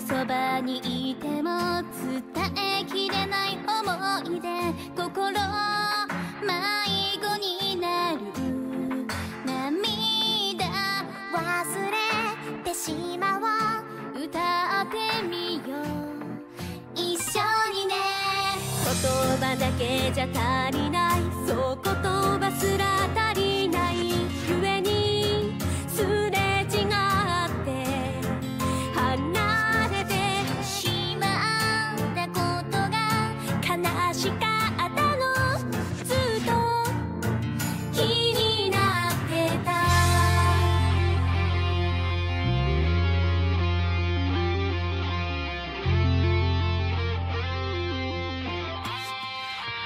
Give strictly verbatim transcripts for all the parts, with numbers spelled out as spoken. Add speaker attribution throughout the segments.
Speaker 1: そばにいても伝えきれない思いで心迷子になる涙忘れてしまおう歌ってみよう一緒にね言葉だけじゃ足りないそう言葉すら足りないゆえにすれ違って離れてしまったことが悲しかったのずっと気になってた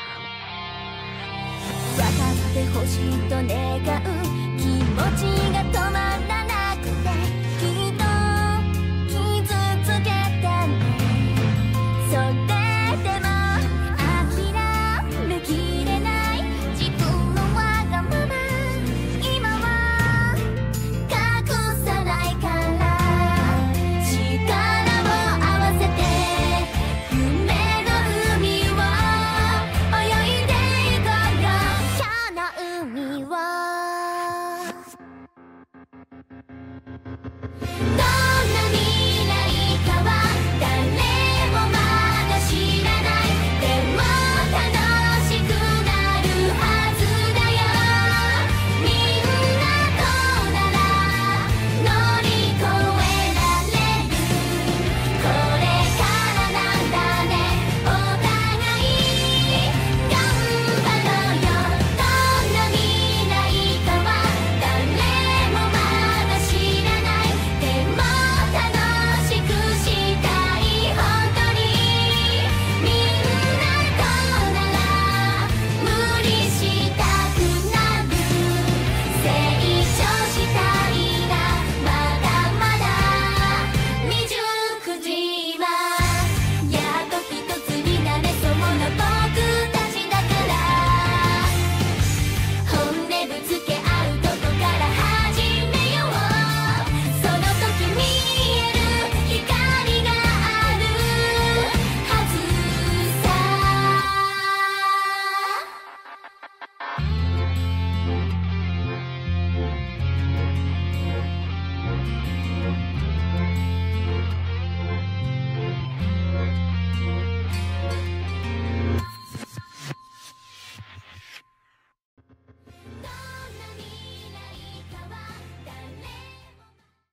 Speaker 1: 分かってほしいと願う気持ちが